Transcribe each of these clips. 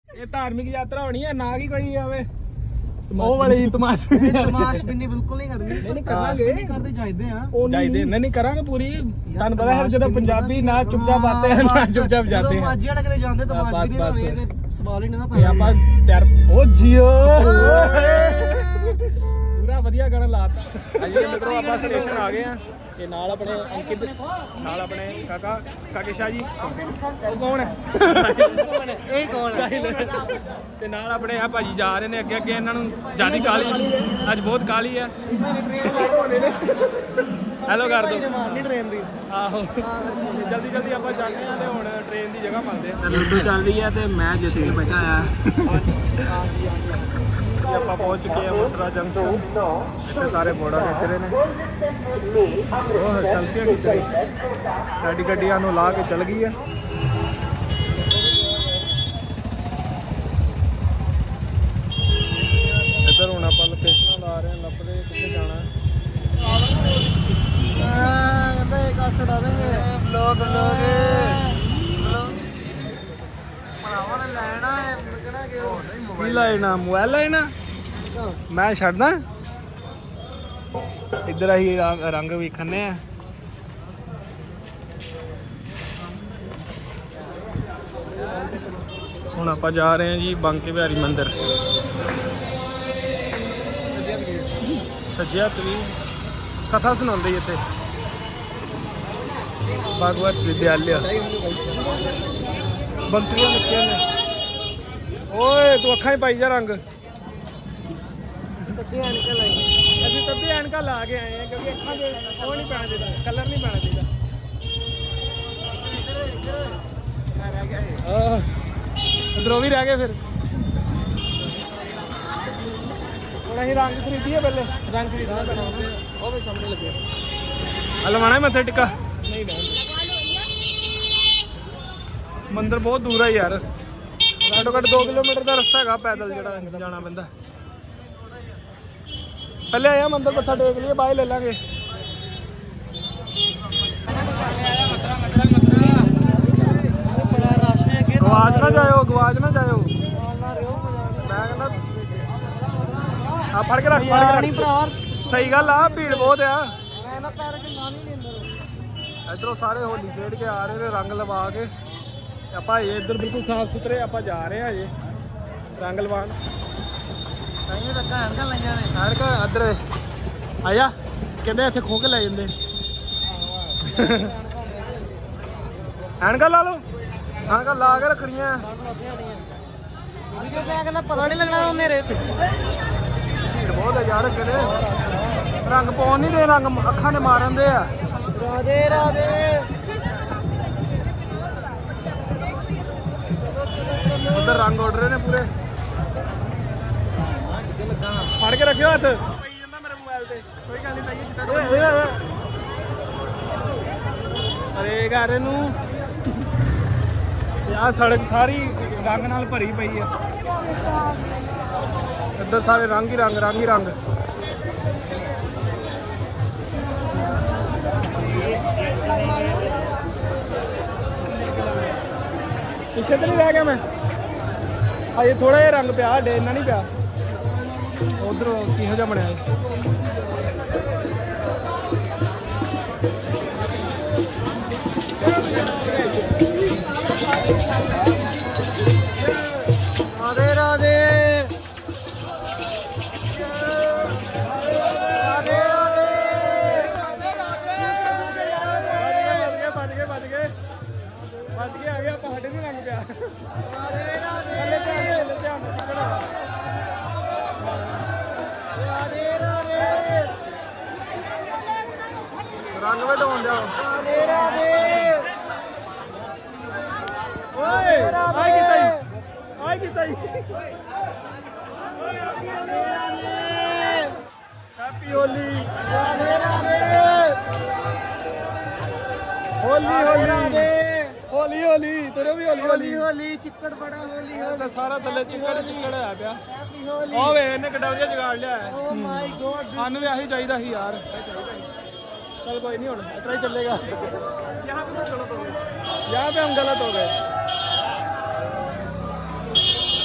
ये धार्मिक यात्रा होनी है ना कि कोई आवे ਉਹ ਵਾਲੀ ਤਮਾਸ਼ਬੀਨੀ ਬਿਲਕੁਲ ਨਹੀਂ ਕਰਨੀ। ਨਹੀਂ ਕਰਾਂਗੇ, ਕਰਦੇ ਚਾਹੀਦੇ ਆ ਚਾਹੀਦੇ ਨਹੀਂ ਕਰਾਂਗੇ ਪੂਰੀ। ਤੁਹਾਨੂੰ ਪਤਾ ਹੈ ਜਦੋਂ ਪੰਜਾਬੀ ਨਾ ਚੁੱਪਚਾਪ ਆਤੇ हैं ना चुपचाप जाते हैं। ਮਾਝੀ ਵਾਲਾ ਕਦੇ ਜਾਂਦੇ ਤਮਾਸ਼ਬੀਨੀ ਨਾ ਹੋਵੇ ਤੇ ਸਵਾਲ ਹੀ ਨਾ ਪਿਆ। ਆਪਾਂ ਤਿਆਰ ਉਹ ਜੀਓ ਪੂਰਾ ਵਧੀਆ ਗਾਣਾ ਲਾਤਾ। ਅਜੇ ਮਿੱਤਰੋ ਆਪਾਂ ਸਟੇਸ਼ਨ ਆ ਗਏ ਆ ਤੇ ਨਾਲ ਆਪਣੇ ਅੰਕਿਤ ਨਾਲ ਆਪਣੇ ਕਾਕੇ ਸ਼ਾਹ ਜੀ। ਉਹ ਕੌਣ ਹੈ? ਇਹ ਕੌਣ ਹੈ? ਤੇ ਨਾਲ ਆਪਣੇ ਆ ਭਾਜੀ ਜਾ ਰਹੇ ਨੇ ਅੱਗੇ ਅੱਗੇ। ਇਹਨਾਂ ਨੂੰ ਜਿਆਦਾ ਕਾਲੀ ਅੱਜ ਬਹੁਤ ਕਾਲੀ ਹੈ। ਹੈਲੋ ਕਰ ਦੋ ਟ੍ਰੇਨ ਦੀ। ਆਹੋ ਜਲਦੀ ਜਲਦੀ ਆਪਾਂ ਜਾਂਦੇ ਆ ਤੇ ਹੁਣ ਟ੍ਰੇਨ ਦੀ ਜਗ੍ਹਾ ਮੰਨਦੇ ਆ। ਲੁੱਡੋ ਚੱਲ ਰਹੀ ਹੈ ਤੇ ਮੈਂ ਜਿੱਤ ਕੇ ਬੈਠਾ ਆ। ਆਪਾਂ ਪਹੁੰਚ ਚੁੱਕੇ ਆ ਮਥੁਰਾ ਜੰਕਸ਼ਨ। ਇੱਥੇ ਸਾਰੇ ਫੋਟੋ ਖਿੱਚ ਰਹੇ ਨੇ। ਉਹ ਸੈਲਫੀਆਂ ਖਿੱਚ ਰਹੀ। ਸਾਡੀ ਗੱਡੀਆਂ ਨੂੰ ਲਾ ਕੇ ਚੱਲ ਗਈ ਆ। ਇੱਧਰ ਹੁਣ ਆਪਾਂ ਲੋਕੇਸ਼ਨਾਂ ਲਾ ਰਹੇ ਹਾਂ, ਲੱਭਦੇ ਕਿੱਥੇ ਜਾਣਾ। ਕੀ ਲੈਣਾ? ਮੋਬਾਈਲ ਲੈਣਾ? ਮੈਂ ਛੱਡਦਾ। ਇੱਧਰ ਅਸੀਂ ਰੰਗ ਵੇਖਣੇ ਆ। ਹੁਣ ਆਪਾਂ ਜਾ ਰਹੇ ਹਾਂ ਜੀ ਬਾਂਕੇ ਬਿਹਾਰੀ ਮੰਦਿਰ। ਸੱਜਿਆ ਤਵੀ ਕਥਾ ਸੁਣਾਉਂਦੇ ਇੱਥੇ ਭਾਗਵਤ ਵਿਦਿਆਲਿਆ। ਬੰਤਰੀਆਂ ਲਿਖੀਆਂ ਨੇ। ਓਏ ਤੂੰ ਅੱਖਾਂ ਹੀ ਪਾਈ ਜਾ ਰੰਗ। ਅਸੀਂ ਤੱਦੀ ਐਨਕਾਂ ਲਾ ਕੇ ਆਏ ਆ ਕਿਉਂਕਿ ਅੱਖਾਂ 'ਚ ਉਹ ਨਹੀਂ ਪੈਣਾ ਚਾਹੀਦਾ, ਕਲਰ ਨਹੀਂ ਪੈਣਾ ਚਾਹੀਦਾ। ਇੱਧਰੋਂ ਵੀ ਰਹਿ ਗਏ। ਫਿਰ ਹੁਣ ਅਸੀਂ ਰੰਗ ਖਰੀਦੀਏ। ਪਹਿਲੇ ਰੰਗ ਖਰੀਦਣਾ ਪੈਣਾ। ਉਹ ਵੀ ਸਾਹਮਣੇ ਲੱਗੇ। ਲਵਾਣਾ ਮੱਥੇ ਟਿੱਕਾ ਨਹੀਂ ਰਹਿਣ। ਮੰਦਿਰ ਬਹੁਤ ਦੂਰ ਹੈ ਯਾਰ। ਘੱਟੋ ਘੱਟ 2 ਕਿਲੋਮੀਟਰ ਦਾ ਰਸਤਾ ਹੈਗਾ ਪੈਦਲ ਜਿਹੜਾ ਜਾਣਾ ਪੈਂਦਾ। ਪਹਿਲੇ ਆਇਆ ਮੰਦਿਰ ਮੱਥਾ ਟੇਕ ਲਈਏ, ਬਾਅਦ ਲੈ ਲਾਂਗੇ। ਗਵਾਚ ਨਾ ਜਾਇਓ, ਗਵਾਚ ਨਾ ਜਾਇਓ। ਮੈਂ ਕਹਿੰਦਾ ਆ ਫੜ ਕੇ ਰੱਖ। ਸਹੀ ਗੱਲ ਆ, ਭੀੜ ਬਹੁਤ ਆ। ਇੱਧਰੋਂ ਸਾਰੇ ਹੋਲੀ ਖੇਡ ਕੇ ਆ ਰਹੇ ਨੇ ਰੰਗ ਲਵਾ ਕੇ। ਆਪਾਂ ਇੱਧਰ ਬਿਲਕੁਲ ਸਾਫ ਸੁਥਰੇ ਆਪਾਂ ਜਾ ਰਹੇ ਹਾਂ ਅਜੇ ਰੰਗ ਲਵਾਉਣ। ਐਨਕਾਂ ਇੱਧਰ ਆਇਆ ਕਹਿੰਦੇ ਇੱਥੇ ਖੋ ਕੇ ਲੈ ਜਾਂਦੇ। ਐਨਕਾਂ ਲਾ ਲਓ। ਐਨਕਾਂ ਲਾ ਕੇ ਰੱਖਣੀਆਂ। ਪਤਾ ਨਹੀਂ ਲੱਗਣਾ ਹਨੇਰੇ ਤੇ। ਭੀੜ ਬਹੁਤ ਹੈ ਯਾਰ। ਕਹਿੰਦੇ ਰੰਗ ਪਾਉਣ ਨਹੀਂ ਦੇ, ਰੰਗ ਅੱਖਾਂ ਦੇ ਮਾਰਨ ਦੇ ਆ। ਰਾਧੇ ਰਾਧੇ। ਉਧਰ ਰੰਗ ਉੱਡ ਰਹੇ ਨੇ ਪੂਰੇ। ਫੜ ਕੇ ਰੱਖਿਓ ਹੱਥ। ਪਈ ਜਾਂਦਾ ਮੇਰੇ ਮੋਬਾਈਲ ਤੇ। ਕੋਈ ਗੱਲ ਨਹੀਂ ਪਈ। ਅਰੇ ਘਰ ਨੂੰ ਆਹ ਸੜਕ ਸਾਰੀ ਰੰਗ ਨਾਲ ਭਰੀ ਪਈ ਆ। ਇੱਧਰ ਸਾਰੇ ਰੰਗ ਹੀ ਰੰਗ, ਰੰਗ ਹੀ ਰੰਗ। ਪਿੱਛੇ ਤੇ ਨਹੀਂ ਰਹਿ ਗਿਆ ਮੈਂ। ਅਜੇ ਥੋੜਾ ਜਿਹਾ ਰੰਗ ਪਿਆ ਸਾਡੇ, ਇੰਨਾ ਨਹੀਂ ਪਿਆ। ਉਧਰ ਕਿਹੋ ਜਿਹਾ ਬਣਿਆ। ਰਾਧੇ ਰਾਧੇ। बच के आ गया। साढ़े नहीं रंग पिया। रंग में ढोन जाओ। हैप्पी होली। होली होली होली होली तेरे भी होली होली होली। चिक्कड़ बड़ा होली होली। सारा थले चिक्कड़ चिक्कड़ है पिया। ओ वे इन्हें कटोरिया जगाड़ लिया है। Oh my God. सानू भी यही चाहिए ही यार। चल कोई नहीं, हुण इतना ही चलेगा। यहाँ पे हम गलत हो गए।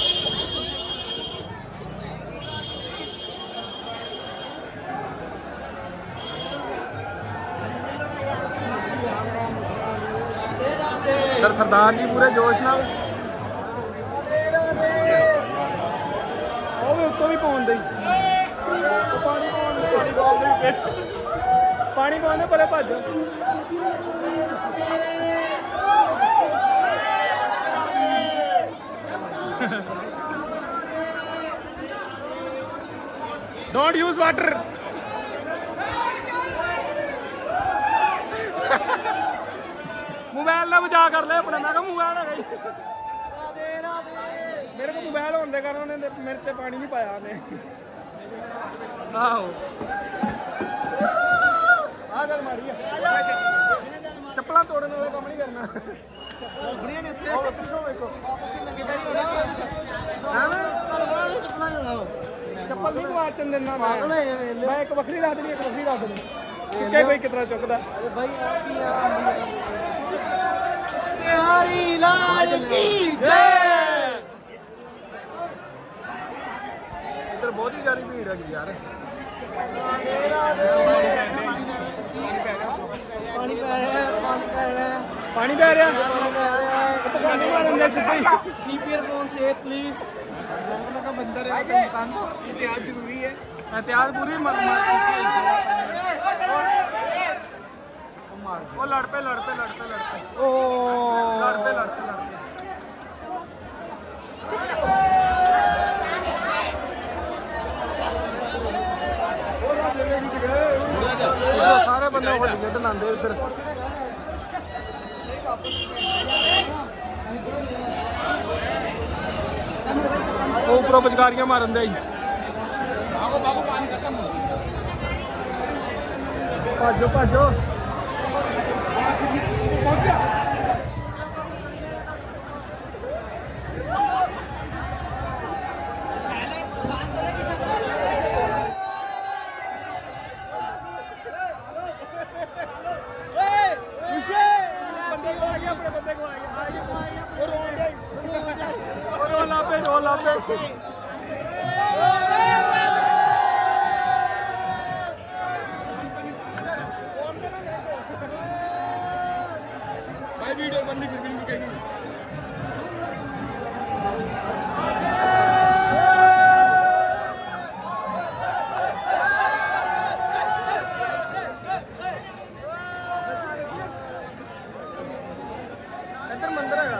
इधर सरदार जी पूरे जोश नाल उत्तों भी पाउन दे पानी पाने परे भज डोंट यूज वाटर मोबाइल ना बचा कर ले अपना मैं मोबाइल है मेरे को मोबाइल होने के कारण मेरे से पानी नहीं पाया उन्हें आहो आ गल मारी चप्पल तोड़ने वाला काम नहीं करना चप्पल नहीं गवाचन देना मैं एक बकरी ला देनी एक बकरी ला देनी कोई कितना चुकता बिहारी लाल की जय। इधर बहुत ही ज्यादा भीड़ है यार पानी पै रहा keep your phone safe please बंदर है एहतियात जरूरी है एहतियात पूरी वो लड़ पे ओ लड़ते सारे बंदे बनाते इधर ऊपर बचकारियां मारन दे भाजो भाई वीडियो बंद फिर भी नहीं कहेगी इधर मंदिर है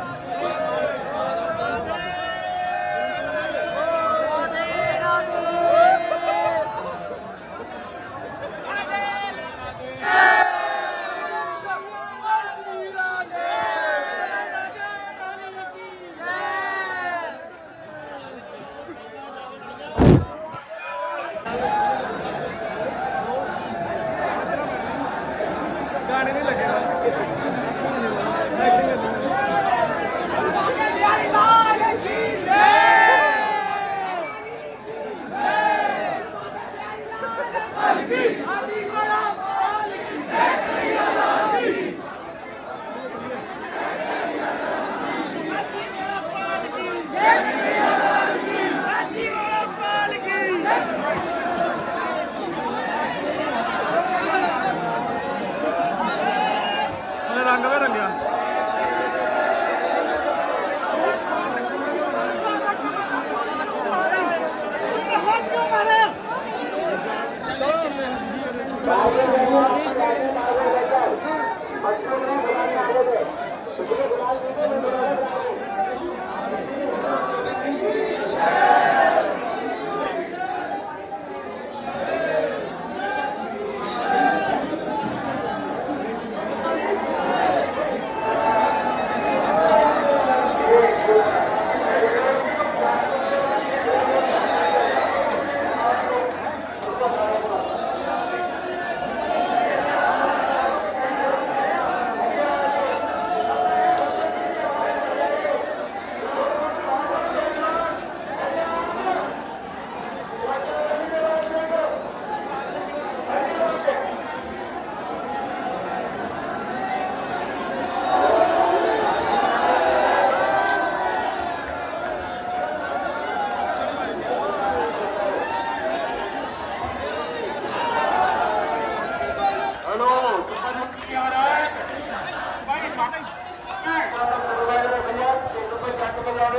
गाने नहीं लगे रंग में रंगा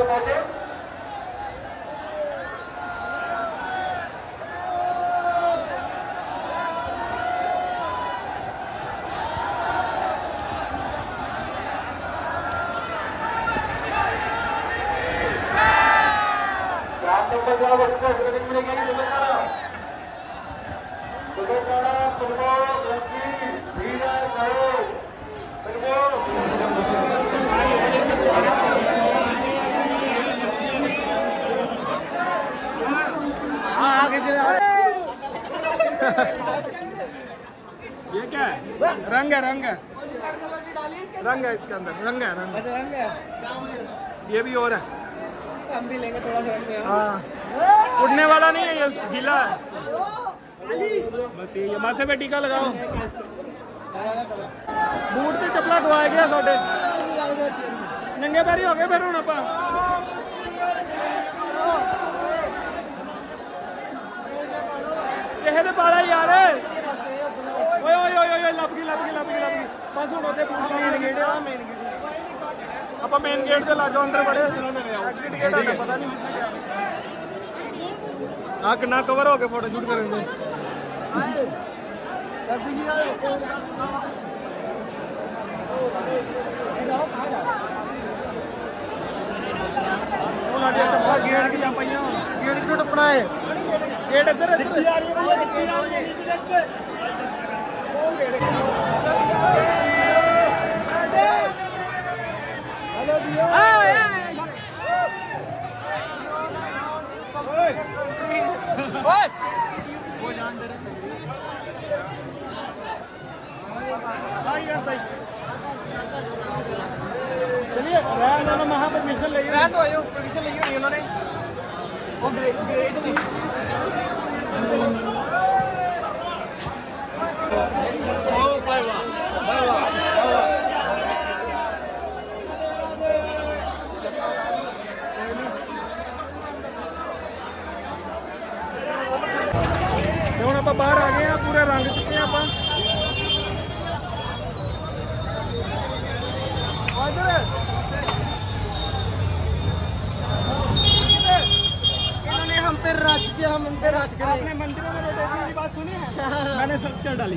ये क्या है? रंग है, रंग है, रंग है इसके अंदर, रंग है, रंग है। ये भी और है, हम भी लेंगे थोड़ा सा। हाँ, उड़ने वाला नहीं है, ये गीला है बस। ये माथे पे टीका लगाओ। बूट ते चपला गवाए गया साडे, नंगे पैरी हो गए फिर हुण आपां। किसे ने पाला यार? ओए ओए ओए ओए, लभ गई, लभ गई, लभ गई, लभ गई। बस हुण उत्थे बूट लाने गेट ਆਪਾਂ मेन गेट से लाजो अंदर बड़े एग्जिट गेट है, पता नहीं हाँ कितना कवर हो गए फोटो शूट करेंगे। गेट क्यों टपना है? गेट इधर चलिए महा परमिशन ले परमिशन ली होनी उन्होंने। ਹੁਣ ਆਪਾਂ ਬਾਹਰ ਆ ਗਏ ਆ, ਪੂਰੇ ਰੰਗ ਚੁੱਕੇ ਆ ਆਪਾਂ। इन्होंने हम पे राज किया, हम उन पे राज करें। आपने मंदिरों में रोटेशन की बात सुनी है? मैंने सर्च कर डाली।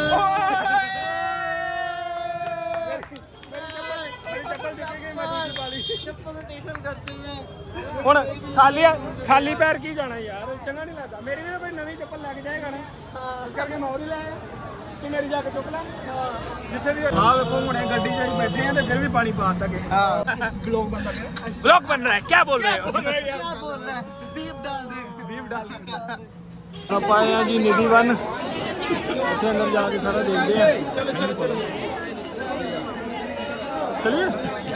ਹੁਣ ਖਾਲੀ ਪੈਰ ਕੀ ਜਾਣਾ ਯਾਰ, ਚੰਗਾ ਨਹੀਂ ਲੱਗਦਾ। ਮੇਰੀ ਵੀ ਕੋਈ ਨਵੀਂ ਚੱਪਲ ਲੱਗ ਜਾਏਗਾ ਨਾ, ਇਸ ਕਰਕੇ ਮੈਂ ਹੋਰ ਹੀ ਲਾਇਆ। ਤੂੰ ਮੇਰੀ ਜਾ ਕੇ ਚੁੱਕ ਲੈ ਜਿੱਥੇ ਵੀ। ਹਾਂ ਵੇਖੋ ਹੁਣੇ ਗੱਡੀ 'ਚ ਬੈਠੇ ਆ ਤੇ ਫਿਰ ਵੀ ਪਾਣੀ ਪਾ ਦਿੱਤਾ ਕਿ ब्लॉग बन रहा है। ब्लॉग बन रहा है, क्या बोल रहे हो? क्या बोल रहा है? दीप डाल दे, दीप डाल दे। आप आए हैं जी निधि वन, अच्छे अंदर जाके सारा देखते हैं। चलिए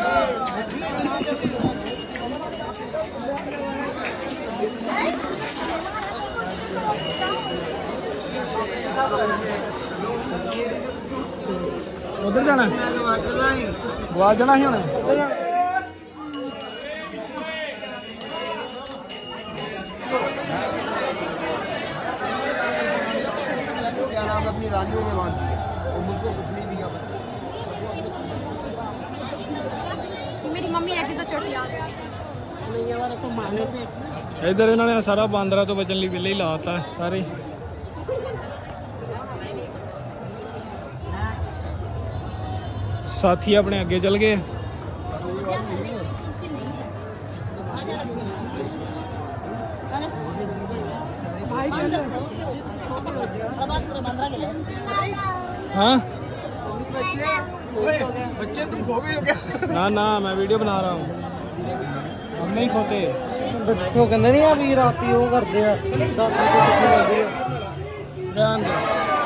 उधर जाना है, वहाँ जाना ही होना है। क्या नाम अपनी रानियों में मान और मुझको कुछ नहीं दिया। मेरी मम्मी ऐसी तो चोट याद है तो मारने से। इधर इन्होंने सारा बांदरा तो बचन लिए बिल्ले ही लाता है सारे। साथी अपने आगे चल गए। हाँ बच्चे तुम खो भी हो क्या? ना ना मैं वीडियो बना रहा हूँ, हम नहीं खोते। बच्चों कहते नहीं अभी राती वो करते हैं ध्यान दे।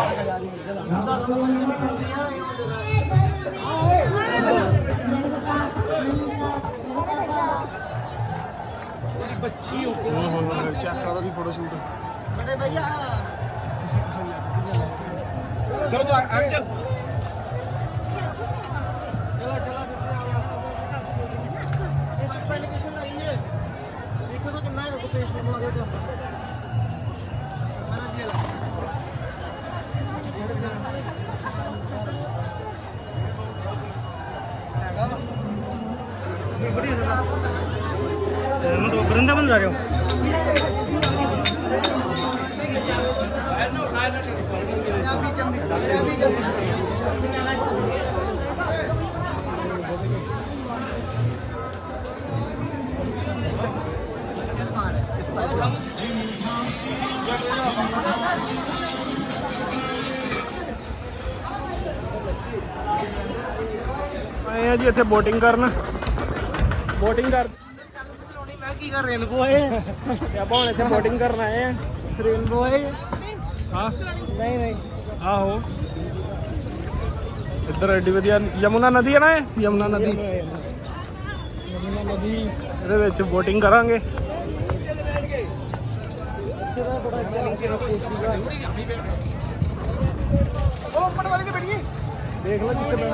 बच्ची चेक करो दी फोटो शूट। बड़े भैया चलो तो आगे चल। एप्लीकेशन आई है, देखो तो कितना है फेसबुक में ऑडियो हमारा जेला मतलब वृंदावन जा रहे हो? आए जी इतने बोटिंग करना बोटिंग कर रेनबो है आप हम इतने बोटिंग करना आए हैं रेनबो है हाँ नहीं नहीं आहो इधर एडी वधिया यमुना नदी है ना यमुना नदी ਇਹਦੇ ਵਿੱਚ बोटिंग करांगे ऊपर वाले के बैठिए देख लो जिससे बैठना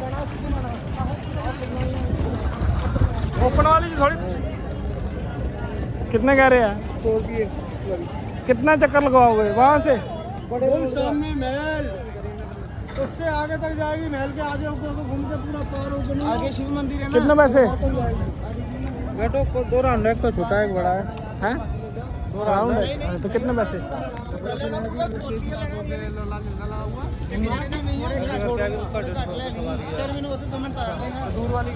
ओपन वाली थोड़ी कितने कह रहे हैं 100 रुपये कितना चक्कर लगवाओगे वहां से सामने महल उससे आगे तक जाएगी महल के आगे घूम के पूरा पार आगे शिव मंदिर है ना कितने पैसे बैठो को 2 राउंड है, एक तो छोटा है एक बड़ा है हैं 2 राउंड है तो कितने पैसे दूर वाली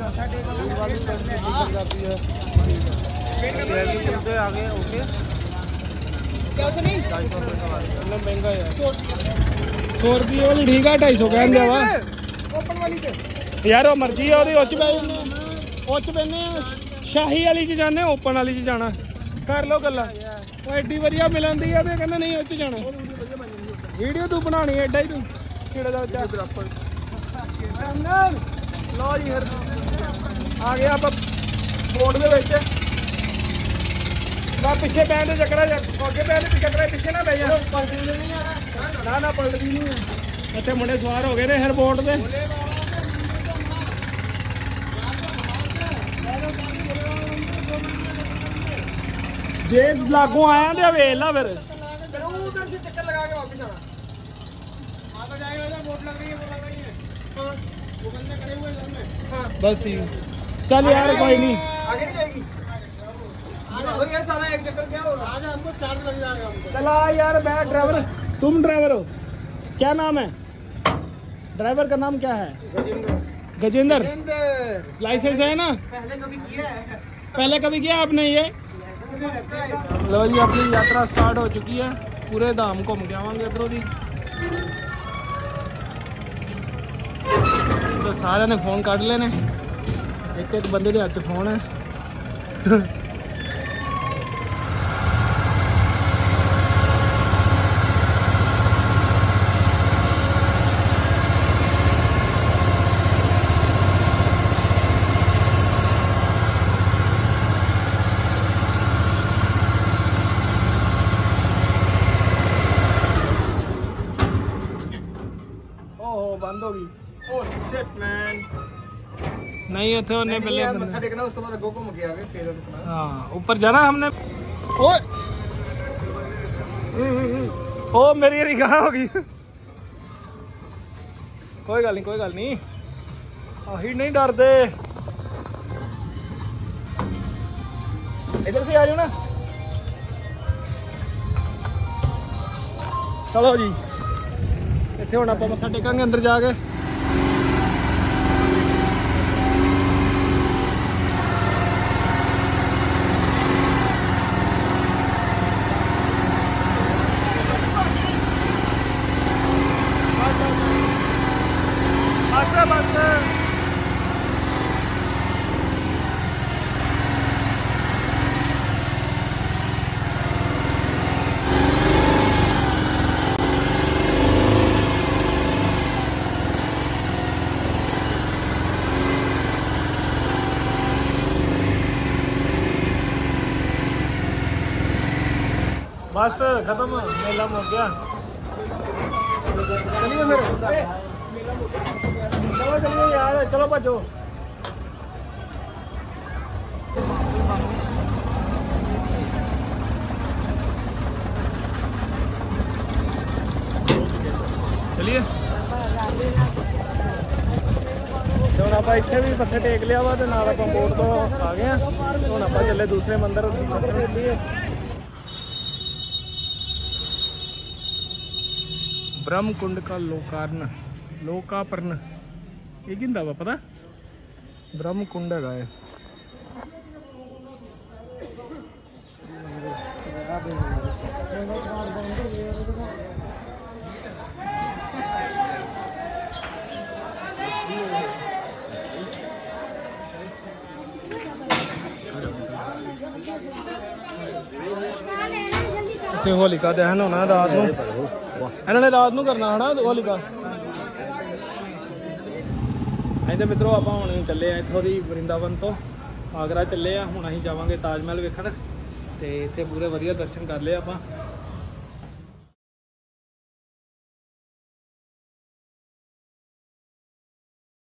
आगे ओके कैसे नहीं महंगा है 100 रुपये वाली ठीक है 250 कहने वा ओपन वाली के यार वो मर्जी है ਉਹਦੀ ਉੱਚ ਬੈਨੇ ਸ਼ਾਹੀ ਵਾਲੀ ਚ ਜਾਣੇ ਓਪਨ ਵਾਲੀ ਚ ਜਾਣਾ ਕਰ ਲੋ ਗੱਲਾਂ ਉਹ ਐਡੀ ਵਧੀਆ ਮਿਲਣਦੀ ਆ ਤੇ ਕਹਿੰਦਾ ਨਹੀਂ ਉੱਚ ਜਾਣਾ ਵੀਡੀਓ ਤੂੰ ਬਣਾਣੀ ਐਡਾ ਹੀ ਤੂੰ ਕਿਹੜਾ ਦਾ ਬਰਾਬਰ ਲੋ ਜੀ ਫਿਰ ਆ ਗਿਆ ਆਪਾਂ ਬੋਰਡ ਦੇ ਵਿੱਚ ਨਾ ਪਿੱਛੇ ਪੈਣ ਦੇ ਚੱਕਰਾਂ ਅੱਗੇ ਪੈਣ ਦੇ ਚੱਕਰਾਂ ਪਿੱਛੇ ਨਾ ਬਹਿ ਜਾ ਨਾ ਪਲਟਦੀ ਨਹੀਂ ਇੱਥੇ ਮੁੰਡੇ ਸਵਾਰ ਹੋ ਗਏ ਨੇ ਹਰ ਬੋਰਡ ਤੇ ਜੇ ਲਾਗੋਂ ਆਇਆ ਤੇ ਵੇਖ ਲਾ ਫਿਰ उधर से चक्कर लगा के वापस आना वहाँ तो जाएगा उधर बोट लग रही है वो लग रही है वो बंदे खड़े हुए सामने हाँ बस ठीक चल यार कोई नहीं आगे नहीं जाएगी और यार सारा एक चक्कर क्या होगा आज हमको चार्ज लग जाएगा हमको चला यार मैं ड्राइवर तुम ड्राइवर हो क्या नाम है ड्राइवर का नाम क्या है गजेंद्र लाइसेंस है ना पहले कभी किया आपने ये लो जी अपनी यात्रा स्टार्ट हो चुकी है पूरे धाम घूम के आवांगे इधरों दी तो सारे ने फोन कट लेने एक बंदे के हाथ फोन है बंद होगी नहीं इतने उन्हें पहले मत्था टेकना उस तो बाद घूम के आगे फिर रुकना हाँ ऊपर जाना हमने ओ मेरी यारी कहाँ होगी कोई गल नहीं अही नहीं डरते इधर से आ जाओ ना चलो जी इतने हम आप मत्था टेकांगे अंदर जाके बस खत्म मेला हो गया चलिए फिर चलिए यार चलो भजो चलिए ਤੇ ਹੁਣ ਆਪਾਂ ਇੱਥੇ ਵੀ ਮੱਥੇ ਟੇਕ ਲਿਆ ਵਾ ਤੇ ਨਾਲ ਆਪਾਂ ਬੋਟ ਤੋਂ ਆ ਗਏ ਆ। ਹੁਣ ਆਪਾਂ ਚੱਲੇ ਦੂਸਰੇ ਮੰਦਿਰ ਦਰਸ਼ਨ ਕਰੀਏ। ब्रह्म कुंड का लोकार्पण ये की वा पता ब्रह्म कुंड है होलिका दहन होना रात को इन्होंने रात को करना है ना होलिका। अं तो मित्रों आप हम चले इतों की वृंदावन तो आगरा चले हूँ अं जावे ताज महल वेखण तो इतने पूरे वधिया दर्शन कर लिए आप।